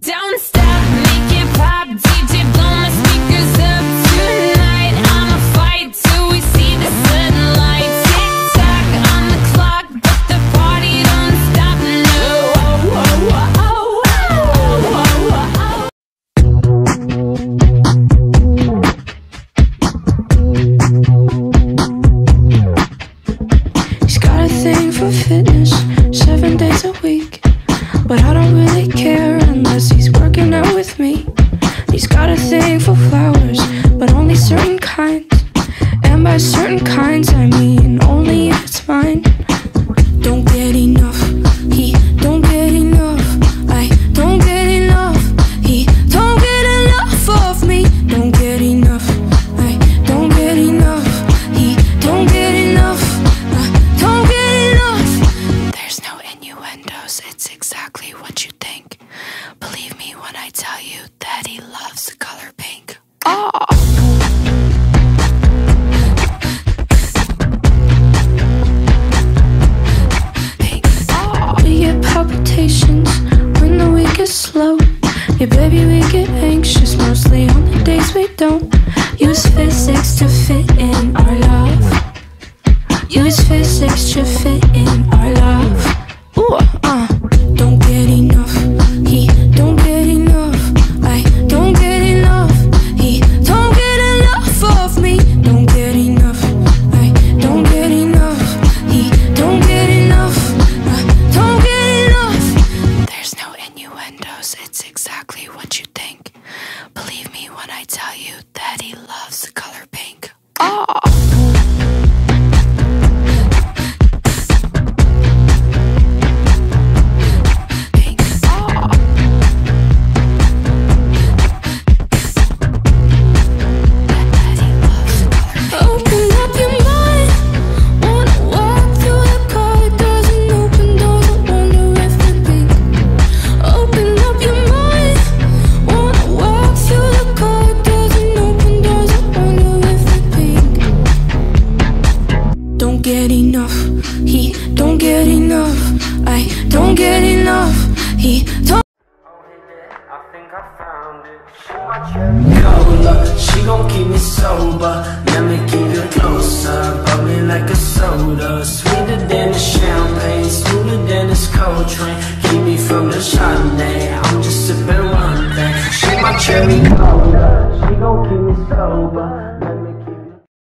Don't stop, make it pop, DJ blow my speakers up tonight. I'ma fight till we see the sunlight. Tick tock on the clock, but the party don't stop. No. He's got a thing for fitness, 7 days a week. But I don't really care unless he's working out with me. He's got a thing for flowers, but only certain kinds. And by certain kinds I mean only if it's mine. Don't get enough, he don't get enough. I don't get enough, he don't get enough of me. Don't get enough, I don't get enough. He don't get enough, I don't get enough. There's no innuendos, it's exactly what you think. Believe me when I tell you that he loves the color pink. Oh. Pink. Oh. We get palpitations when the week is slow. Yeah, baby, we get anxious mostly on the days we don't. Use physics to fit in our love. Use physics to fit in our love. Ooh, don't get enough, he don't get enough. I don't get enough, he don't get enough of me. Don't get enough, I don't get enough. He don't get enough, I don't get enough. There's no innuendos, it's exactly what you think. Believe me when I tell you that he loves the color pink. Oh. She gon' keep me sober, let me keep it closer. Bubbling like a soda, sweeter than the champagne, smoother than this cold train. Keep me from the Chardonnay, I'm just sipping one thing. She my cherry cola, she gon' keep me sober.